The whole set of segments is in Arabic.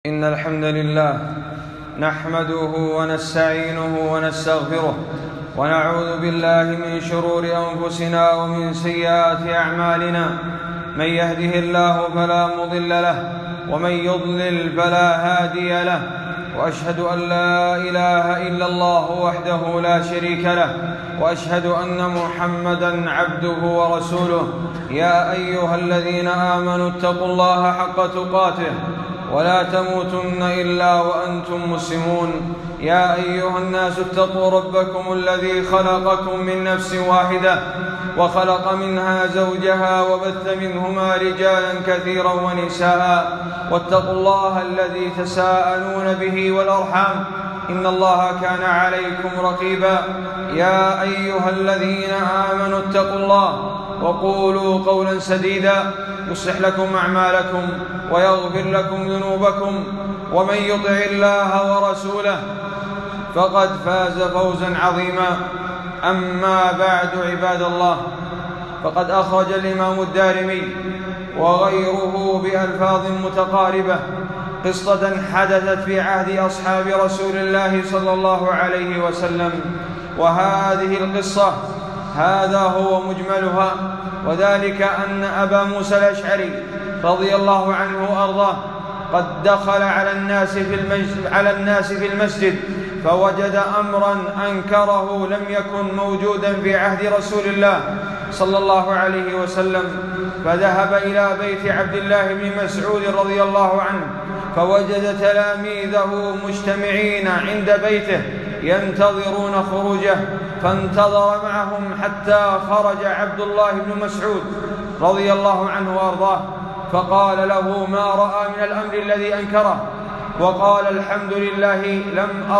إن الحمد لله نحمده ونستعينه ونستغفره ونعوذ بالله من شرور أنفسنا ومن سيئات أعمالنا. من يهده الله فلا مضل له ومن يضلل فلا هادي له، وأشهد أن لا إله إلا الله وحده لا شريك له، وأشهد أن محمدًا عبده ورسوله. يا أيها الذين آمنوا اتقوا الله حق تقاته ولا تموتن إلا وأنتم مسلمون. يا أيها الناس اتقوا ربكم الذي خلقكم من نفس واحدة وخلق منها زوجها وبث منهما رجالا كثيرا ونساء، واتقوا الله الذي تساءلون به والأرحام إن الله كان عليكم رقيبا. يا أيها الذين آمنوا اتقوا الله وقولوا قولا سديدا يصلح لكم أعمالكم ويغفر لكم ذنوبكم، ومن يطع الله ورسوله فقد فاز فوزا عظيما. أما بعد، عباد الله، فقد أخرج الإمام الدارمي وغيره بألفاظ متقاربة قصة حدثت في عهد أصحاب رسول الله صلى الله عليه وسلم، وهذه القصة هذا هو مجملها، وذلك أن أبا موسى الأشعري رضي الله عنه وأرضاه قد دخل على الناس في المسجد فوجد أمرا أنكره لم يكن موجودا في عهد رسول الله صلى الله عليه وسلم، فذهب إلى بيت عبد الله بن مسعود رضي الله عنه فوجد تلاميذه مجتمعين عند بيته ينتظرون خروجه، فانتظر معهم حتى خرج عبد الله بن مسعود رضي الله عنه وأرضاه، فقال له ما رأى من الأمر الذي أنكره، وقال الحمد لله لم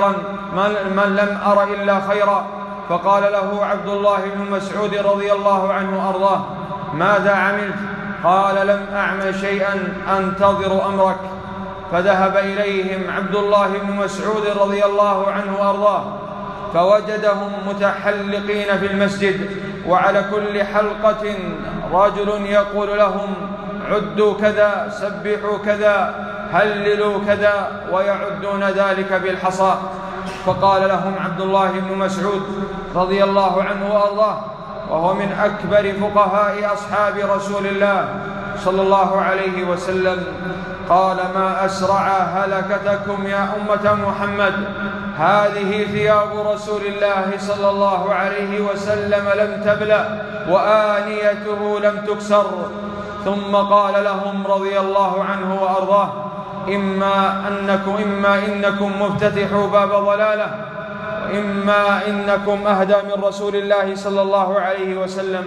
أر إلا خيرا. فقال له عبد الله بن مسعود رضي الله عنه وأرضاه ماذا عملت؟ قال لم أعمل شيئا أنتظر أمرك. فذهب إليهم عبد الله بن مسعود رضي الله عنه وأرضاه فوجدهم متحلقين في المسجد، وعلى كل حلقة رجل يقول لهم عدوا كذا، سبحوا كذا، هللوا كذا، ويعدون ذلك بالحصى. فقال لهم عبد الله بن مسعود رضي الله عنه وأرضاه وهو من أكبر فقهاء أصحاب رسول الله صلى الله عليه وسلم، قال ما أسرع هلكتكم يا أمة محمد، هذه ثياب رسول الله صلى الله عليه وسلم لم تبلى وآنيته لم تكسر. ثم قال لهم رضي الله عنه وأرضاه إما إنكم مفتتحوا باب ضلالة، وإما إنكم أهدى من رسول الله صلى الله عليه وسلم.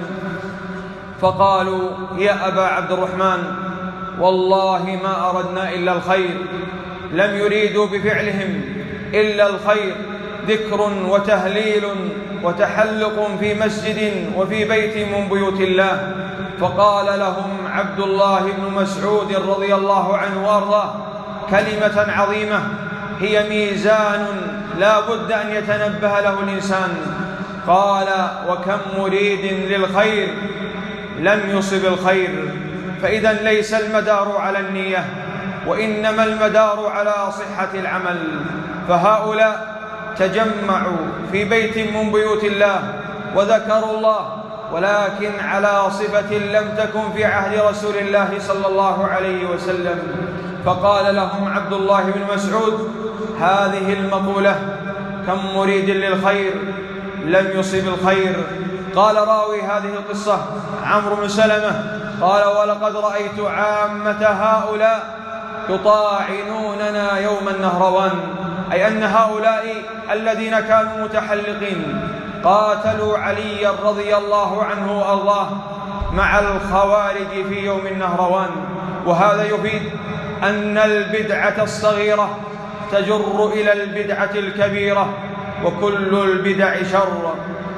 فقالوا يا أبا عبد الرحمن والله ما أردنا إلا الخير، لم يريدوا بفعلهم إلا الخير، ذكر وتهليل وتحلق في مسجد وفي بيت من بيوت الله. فقال لهم عبد الله بن مسعود رضي الله عنه وارضاه كلمة عظيمة هي ميزان لا بد أن يتنبه له الإنسان. قال وكم مريد للخير لم يصب الخير، فإذا ليس المدار على النية وإنما المدار على صحة العمل. فهؤلاء تجمعوا في بيت من بيوت الله وذكروا الله، ولكن على صفة لم تكن في عهد رسول الله صلى الله عليه وسلم. فقال لهم عبد الله بن مسعود هذه المقولة كم مريد للخير لم يصب الخير. قال راوي هذه القصة عمرو بن سلمة قال ولقد رأيت عامة هؤلاء يطاعنوننا يوم النهروان، أي أن هؤلاء الذين كانوا متحلقين قاتلوا عليا رضي الله عنه وأرضاه مع الخوارج في يوم النهروان. وهذا يفيد أن البدعة الصغيرة تجر إلى البدعة الكبيرة، وكل البدع شر.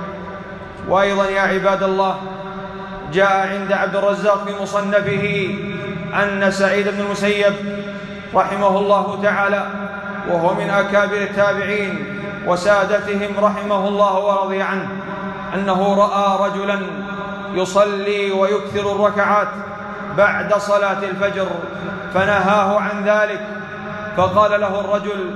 وأيضا يا عباد الله جاء عند عبد الرزاق في مصنفه أن سعيد بن المسيب رحمه الله تعالى وهو من أكابر التابعين وسادتهم رحمه الله ورضي عنه أنه رأى رجلا يصلي ويكثر الركعات بعد صلاة الفجر، فنهاه عن ذلك فقال له الرجل: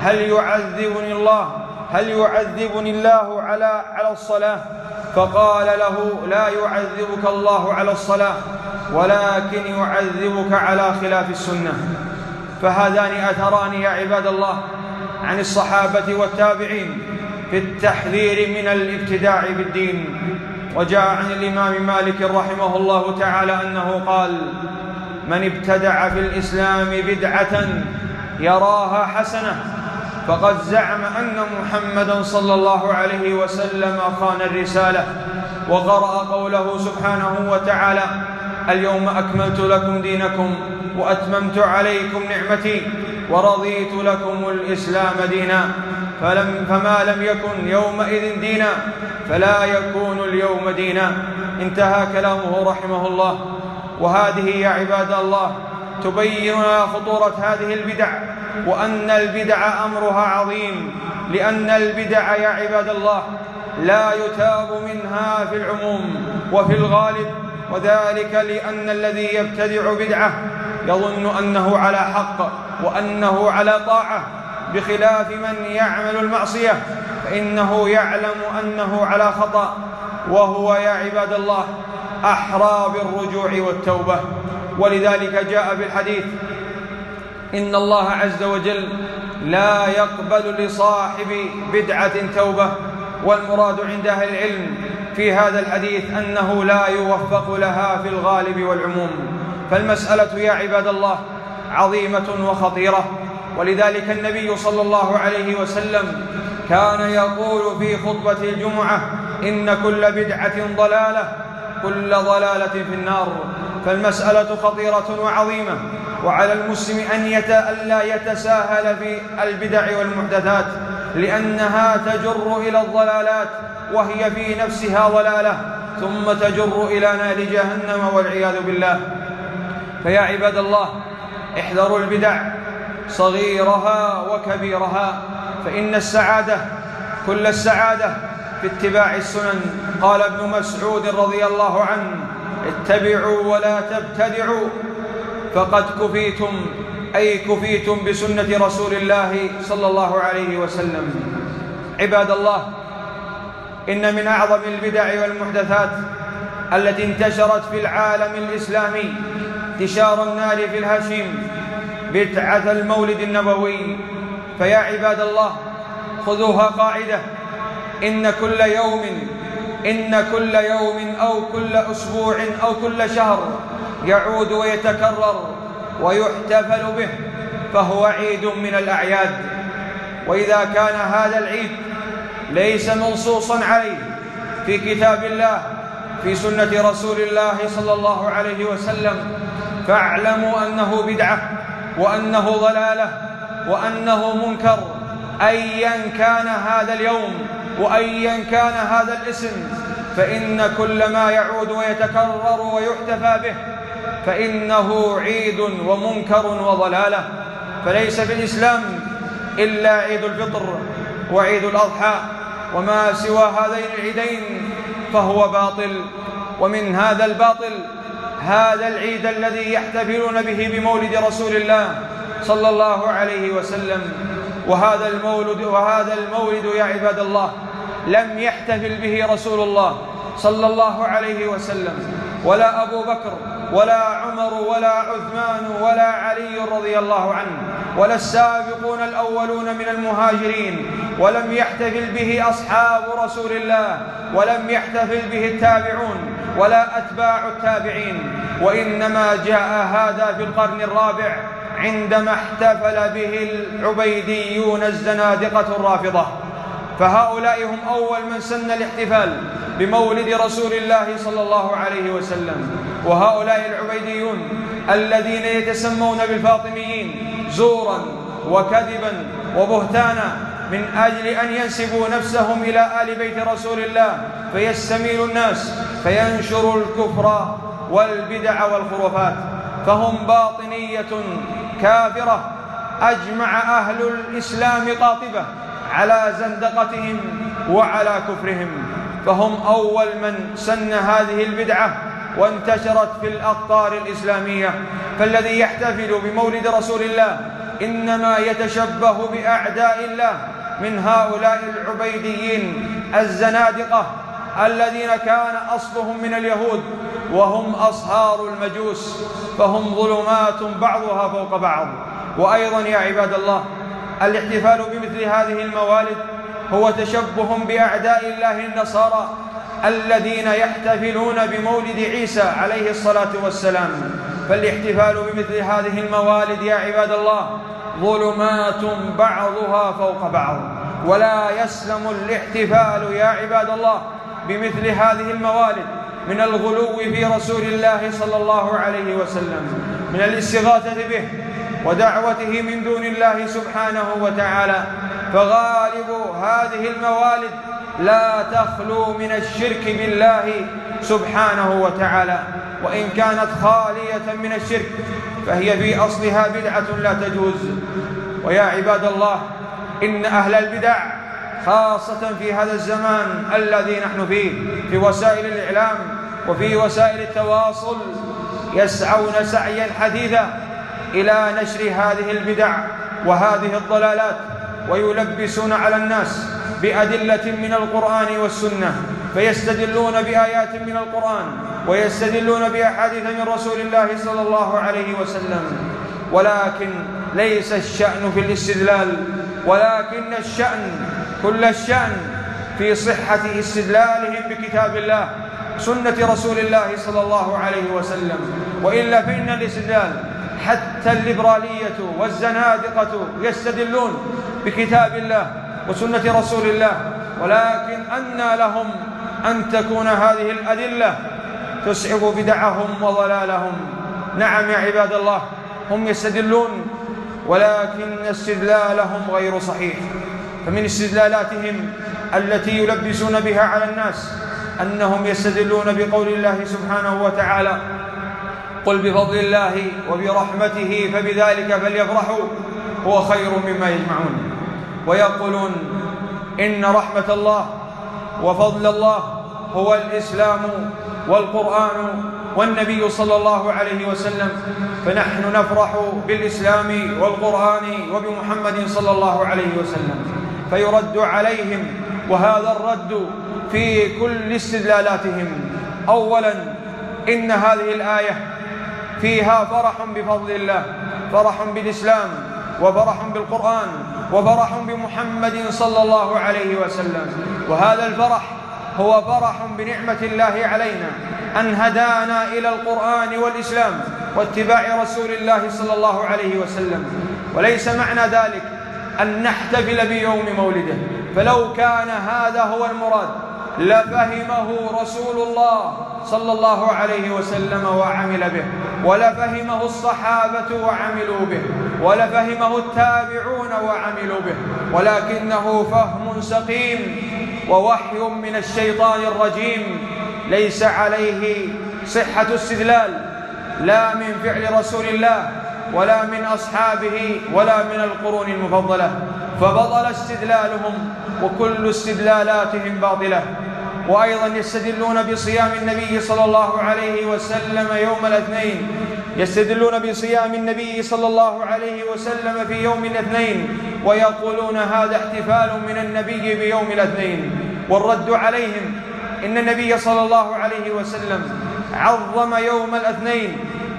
هل يعذبني الله على الصلاة؟ فقال له: لا يعذبك الله على الصلاة، ولكن يعذبك على خلاف السنة. فهذان أثران يا عباد الله عن الصحابة والتابعين في التحذير من الابتداع بالدين. وجاء عن الإمام مالك رحمه الله تعالى أنه قال: من ابتدع في الإسلام بدعة يراها حسنة فقد زعم أن محمدا صلى الله عليه وسلم خان الرسالة. وقرأ قوله سبحانه وتعالى: اليوم أكملت لكم دينكم وأتممت عليكم نعمتي ورضيت لكم الإسلام دينا، فما لم يكن يومئذ دينا فلا يكون اليوم دينا. انتهى كلامه رحمه الله. وهذه يا عباد الله تبين خطورة هذه البدع، وأن البدع أمرها عظيم، لأن البدع يا عباد الله لا يتاب منها في العموم وفي الغالب، وذلك لأن الذي يبتدع بدعة يظن أنه على حق وأنه على طاعة، بخلاف من يعمل المعصية فإنه يعلم أنه على خطأ، وهو يا عباد الله أحرى بالرجوع والتوبة. ولذلك جاء بالحديث: إن الله عز وجل لا يقبل لصاحب بدعة توبة. والمراد عند أهل العلم في هذا الحديث أنه لا يوفق لها في الغالب والعموم. فالمسألة يا عباد الله عظيمة وخطيرة. ولذلك النبي صلى الله عليه وسلم كان يقول في خطبة الجمعة: إن كل بدعة ضلالة، كل ضلالة في النار. فالمسألة خطيرة وعظيمة، وعلى المسلم أن لا يتساهل في البدع والمحدثات، لأنها تجر إلى الضلالات، وهي في نفسها ضلالة، ثم تجر إلى نار جهنم والعياذ بالله. فيا عباد الله احذروا البدع صغيرها وكبيرها، فإن السعادة كل السعادة في اتباع السنن. قال ابن مسعود رضي الله عنه: اتبعوا ولا تبتدعوا فقد كفيتم، أي كفيتم بسنة رسول الله صلى الله عليه وسلم. عباد الله، إن من أعظم البدع والمحدثات التي انتشرت في العالم الإسلامي انتشار النار في الهشيم بدعة المولد النبوي. فيا عباد الله خذوها قاعدة: إن كل يوم أو كل أسبوع أو كل شهر يعود ويتكرر ويحتفل به فهو عيد من الأعياد. وإذا كان هذا العيد ليس منصوصا عليه في كتاب الله في سنة رسول الله صلى الله عليه وسلم، فاعلموا أنه بدعة وأنه ضلالة وأنه منكر، أيا كان هذا اليوم وأيا كان هذا الاسم. فإن كل ما يعود ويتكرر ويحتفى به فإنه عيد ومنكر وضلالة. فليس في الإسلام إلا عيد الفطر وعيد الأضحى، وما سوى هذين العيدين فهو باطل. ومن هذا الباطل هذا العيد الذي يحتفلون به بمولد رسول الله صلى الله عليه وسلم. وهذا المولد يا عباد الله لم يحتفل به رسول الله صلى الله عليه وسلم، ولا أبو بكر ولا عمر ولا عثمان ولا علي رضي الله عنه، ولا السابقون الأولون من المهاجرين، ولم يحتفل به أصحاب رسول الله، ولم يحتفل به التابعون ولا أتباع التابعين. وإنما جاء هذا في القرن الرابع عندما احتفل به العبيديون الزنادقة الرافضة. فهؤلاء هم أول من سن الاحتفال بمولد رسول الله صلى الله عليه وسلم. وهؤلاء العبيديون الذين يتسمون بالفاطميين زورا وكذبا وبهتانا من أجل أن ينسبوا نفسهم إلى آل بيت رسول الله فيستميل الناس فينشروا الكفر والبدع والخرافات، فهم باطنية كافرة أجمع أهل الإسلام قاطبة على زندقتهم وعلى كفرهم. فهم أول من سن هذه البدعة وانتشرت في الأقطار الإسلامية. فالذي يحتفل بمولد رسول الله إنما يتشبه بأعداء الله من هؤلاء العبيديين الزنادقة الذين كان أصلهم من اليهود وهم أصهار المجوس، فهم ظلمات بعضها فوق بعض. وأيضا يا عباد الله، الاحتفال بمثل هذه الموالد هو تشبه بأعداء الله النصارى الذين يحتفلون بمولد عيسى عليه الصلاة والسلام. فالاحتفال بمثل هذه الموالد يا عباد الله ظلمات بعضها فوق بعض، ولا يسلم الاحتفال يا عباد الله بمثل هذه الموالد من الغلو في رسول الله صلى الله عليه وسلم، من الاستغاثة به ودعوته من دون الله سبحانه وتعالى. فغالب هذه الموالد لا تخلو من الشرك بالله سبحانه وتعالى، وإن كانت خالية من الشرك فهي في أصلها بدعة لا تجوز. ويا عباد الله، إن أهل البدع خاصة في هذا الزمان الذي نحن فيه في وسائل الإعلام وفي وسائل التواصل يسعون سعيا حثيثا إلى نشر هذه البدع وهذه الضلالات، ويلبسون على الناس بأدلة من القرآن والسنة، فيستدلون بآيات من القرآن ويستدلون بأحاديث من رسول الله صلى الله عليه وسلم. ولكن ليس الشأن في الاستدلال، ولكن الشأن كل الشأن في صحة استدلالهم بكتاب الله سنة رسول الله صلى الله عليه وسلم. وإلا فإن الاستدلال حتى الليبرالية والزنادقة يستدلون بكتاب الله وسنة رسول الله، ولكن أنى لهم أن تكون هذه الأدلة تسعب بدعهم وضلالهم. نعم يا عباد الله، هم يستدلون ولكن استدلالهم غير صحيح. فمن استدلالاتهم التي يلبسون بها على الناس أنهم يستدلون بقول الله سبحانه وتعالى: قل بفضل الله وبرحمته فبذلك فليفرحوا هو خير مما يجمعون. ويقولون إن رحمة الله وفضل الله هو الإسلام والقرآن والنبي صلى الله عليه وسلم، فنحن نفرح بالإسلام والقرآن وبمحمد صلى الله عليه وسلم. فيرد عليهم، وهذا الرد في كل استدلالاتهم. أولا، إن هذه الآية فيها فرح بفضل الله، فرح بالإسلام وفرح بالقرآن وفرح بمحمد صلى الله عليه وسلم. وهذا الفرح هو فرح بنعمة الله علينا أن هدانا إلى القرآن والإسلام واتباع رسول الله صلى الله عليه وسلم. وليس معنى ذلك أن نحتفل بيوم مولده، فلو كان هذا هو المراد لفهمه رسول الله صلى الله عليه وسلم وعمل به، ولفهمه الصحابة وعملوا به، ولفهمه التابعون وعملوا به، ولكنه فهم سقيم ووحي من الشيطان الرجيم ليس عليه صحة استدلال، لا من فعل رسول الله ولا من أصحابه ولا من القرون المفضلة، فبطل استدلالهم وكل استدلالاتهم باطلة. وأيضا يستدلون بصيام النبي صلى الله عليه وسلم يوم الاثنين، يستدلون بصيام النبي صلى الله عليه وسلم في يوم الاثنين، ويقولون هذا احتفال من النبي بيوم الاثنين. والرد عليهم إن النبي صلى الله عليه وسلم عظم يوم الاثنين،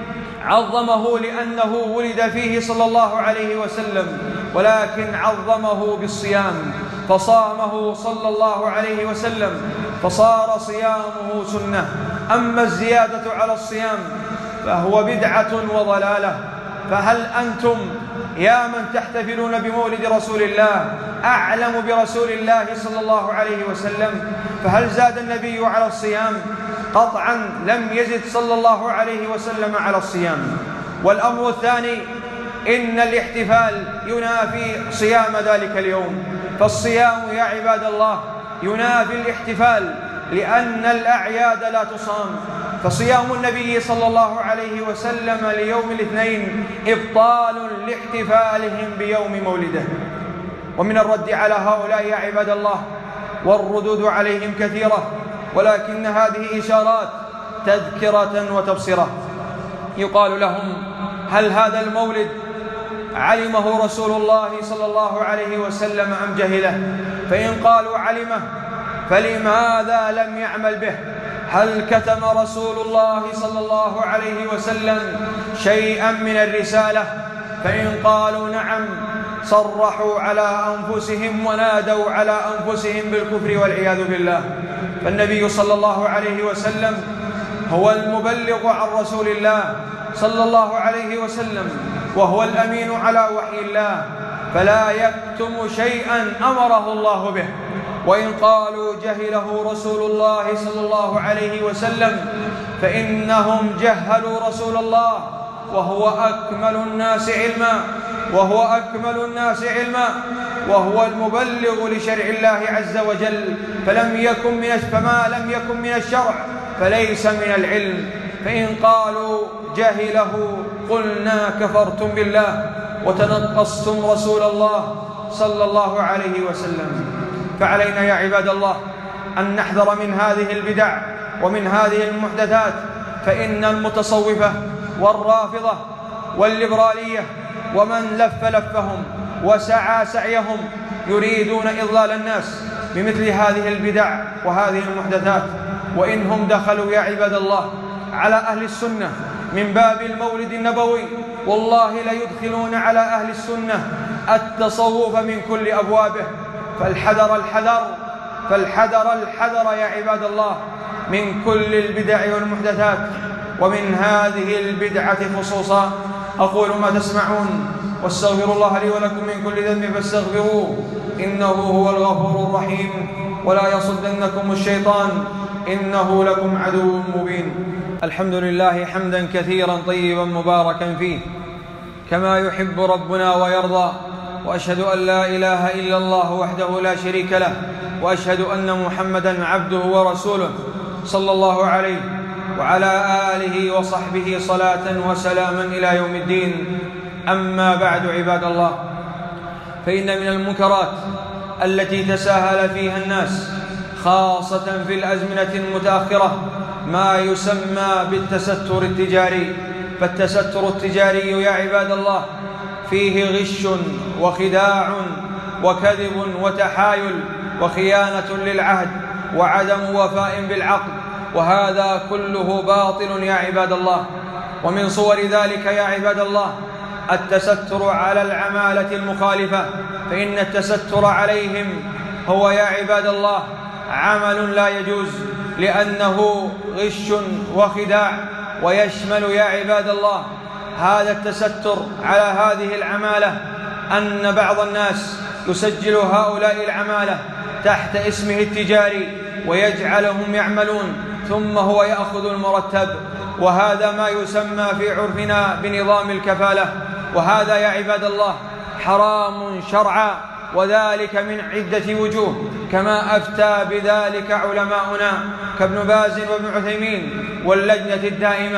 عظمه لأنه ولد فيه صلى الله عليه وسلم، ولكن عظمه بالصيام فصامه صلى الله عليه وسلم فصار صيامه سنة. أما الزيادة على الصيام فهو بدعة وضلالة. فهل أنتم يا من تحتفلون بمولد رسول الله أعلم برسول الله صلى الله عليه وسلم؟ فهل زاد النبي على الصيام؟ قطعا لم يزد صلى الله عليه وسلم على الصيام. والأمر الثاني، إن الاحتفال ينافي صيام ذلك اليوم، فالصيام يا عباد الله ينافي الاحتفال، لأن الأعياد لا تصام. فصيام النبي صلى الله عليه وسلم ليوم الاثنين إبطال لاحتفالهم بيوم مولده. ومن الرد على هؤلاء يا عباد الله والردود عليهم كثيرة، ولكن هذه إشارات تذكرة وتبصرة. يقال لهم: هل هذا المولد علمه رسول الله صلى الله عليه وسلم أم جهله؟ فإن قالوا علمه فلماذا لم يعمل به؟ هل كتم رسول الله صلى الله عليه وسلم شيئا من الرسالة؟ فإن قالوا نعم صرحوا على أنفسهم ونادوا على أنفسهم بالكفر والعياذ بالله. فالنبي صلى الله عليه وسلم هو المبلغ عن رسول الله صلى الله عليه وسلم، وهو الأمين على وحي الله، فلا يكتم شيئا أمره الله به. وإن قالوا جهله رسول الله صلى الله عليه وسلم فإنهم جهلوا رسول الله وهو أكمل الناس وهو المبلغ لشرع الله عز وجل، فما لم يكن من الشرع فليس من العلم. فإن قالوا جهله قلنا كفرتم بالله وتنقصتم رسول الله صلى الله عليه وسلم. فعلينا يا عباد الله أن نحذر من هذه البدع ومن هذه المحدثات، فإن المتصوفة والرافضة والليبرالية ومن لفهم وسعى سعيهم يريدون إضلال الناس بمثل هذه البدع وهذه المحدثات. وإنهم دخلوا يا عباد الله على أهل السنة من باب المولد النبوي، والله ليدخلون على أهل السنة التصوف من كل أبوابه. فالحذر يا عباد الله من كل البدع والمحدثات، ومن هذه البدعة خصوصا. أقول ما تسمعون واستغفر الله لي ولكم من كل ذنب فاستغفروه إنه هو الغفور الرحيم، ولا يصدنكم الشيطان إنه لكم عدو مبين. الحمد لله حمدا كثيرا طيبا مباركا فيه كما يحب ربنا ويرضى، وأشهد أن لا إله إلا الله وحده لا شريك له، وأشهد أن محمدا عبده ورسوله صلى الله عليه وعلى آله وصحبه صلاة وسلاما إلى يوم الدين. أما بعد عباد الله، فإن من المنكرات التي تساهل فيها الناس خاصة في الأزمنة المتأخرة ما يسمى بالتستر التجاري. فالتستر التجاري يا عباد الله فيه غش وخداع وكذب وتحايل وخيانة للعهد وعدم وفاء بالعقد، وهذا كله باطل يا عباد الله. ومن صور ذلك يا عباد الله التستر على العمالة المخالفة، فإن التستر عليهم هو يا عباد الله عمل لا يجوز، لأنه غش وخداع. ويشمل يا عباد الله هذا التستر على هذه العمالة أن بعض الناس يسجل هؤلاء العمالة تحت اسمه التجاري ويجعلهم يعملون ثم هو يأخذ المرتب، وهذا ما يسمى في عرفنا بنظام الكفالة. وهذا يا عباد الله حرام شرعا، وذلك من عدة وجوه، كما أفتى بذلك علماؤنا كابن باز وابن عثيمين واللجنة الدائمة.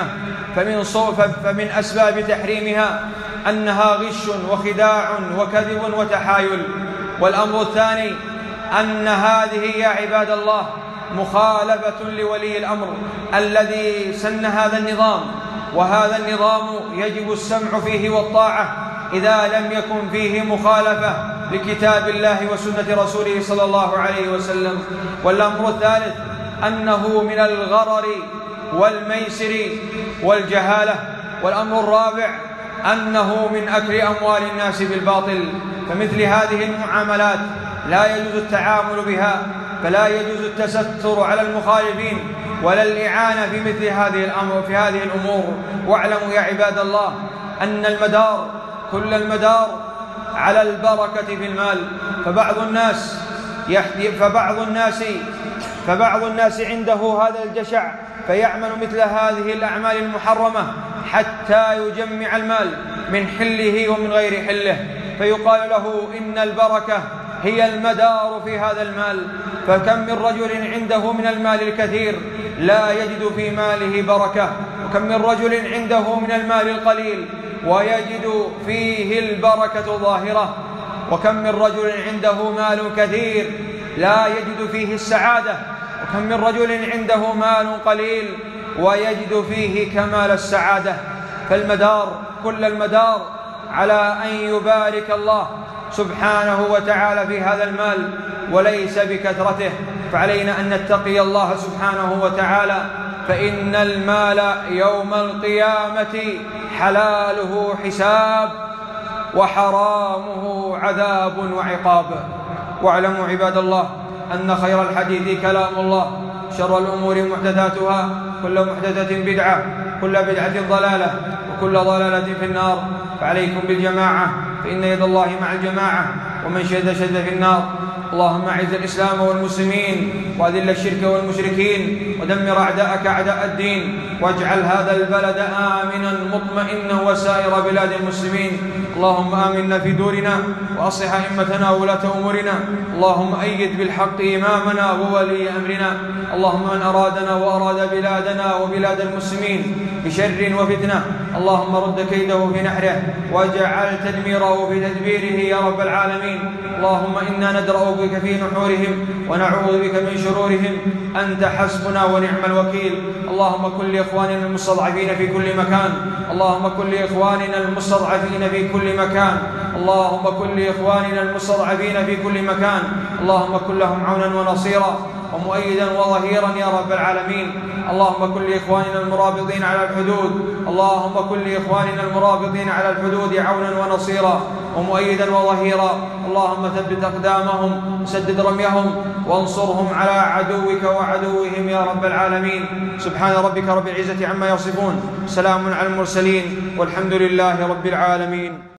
فمن أسباب تحريمها أنها غش وخداع وكذب وتحايل. والأمر الثاني أن هذه يا عباد الله مخالفة لولي الأمر الذي سن هذا النظام، وهذا النظام يجب السمع فيه والطاعة إذا لم يكن فيه مخالفة لكتاب الله وسنة رسوله صلى الله عليه وسلم. والأمر الثالث أنه من الغرر والميسر والجهالة. والأمر الرابع أنه من أكل أموال الناس بالباطل. فمثل هذه المعاملات لا يجوز التعامل بها، فلا يجوز التستر على المخالفين ولا الإعانة في مثل هذه الأمور. واعلموا يا عباد الله أن كل المدار على البركة في المال. فبعض الناس عنده هذا الجشع فيعمل مثل هذه الأعمال المحرمة حتى يجمع المال من حله ومن غير حله، فيقال له إن البركة هي المدار في هذا المال. فكم من رجل عنده من المال الكثير لا يجد في ماله بركة، وكم من رجل عنده من المال القليل ويجد فيه البركة ظاهرة، وكم من رجل عنده مال كثير لا يجد فيه السعادة، وكم من رجل عنده مال قليل ويجد فيه كمال السعادة. كل المدار على أن يبارك الله سبحانه وتعالى في هذا المال وليس بكثرته، فعلينا أن نتقي الله سبحانه وتعالى، فإن المال يوم القيامة حلاله حساب وحرامه عذاب وعقاب. واعلموا عباد الله أن خير الحديث كلام الله، شر الأمور محدثاتها، كل محدثة بدعة، كل بدعة ضلالة، وكل ضلالة في النار. فعليكم بالجماعة، فإن يد الله مع الجماعة، ومن شد في النار. اللهم أعز الإسلام والمسلمين، وأذل الشرك والمشركين، ودمر أعداءك أعداء الدين، واجعل هذا البلد آمنا مطمئنا وسائر بلاد المسلمين. اللهم آمنا في دورنا، وأصلح أئمتنا وولاة أمورنا. اللهم أيد بالحق إمامنا وولي أمرنا. اللهم من أرادنا وأراد بلادنا وبلاد المسلمين بشر وفتنة، اللهم رد كيده في نحره، واجعل تدميره في تدبيره يا رب العالمين. اللهم إنا ندرأ بك في نحورهم، ونعوذ بك من شرورهم. أنت حسبنا ونعم الوكيل. اللهم كن لإخواننا المستضعفين في كل مكان، اللهم كن لإخواننا المستضعفين في كل مكان، اللهم كن لإخواننا المستضعفين في كل مكان. اللهم كن لهم عونا ونصيرا ومؤيدا وظهيرا يا رب العالمين. اللهم كن لإخواننا المرابطين على الحدود، اللهم كن لإخواننا المرابطين على الحدود عونا ونصيرا ومؤيدا وظهيرا. اللهم ثبت أقدامهم، سدد رميهم، وانصرهم على عدوك وعدوهم يا رب العالمين. سبحان ربك رب العزة عما يصفون، سلام على المرسلين، والحمد لله رب العالمين.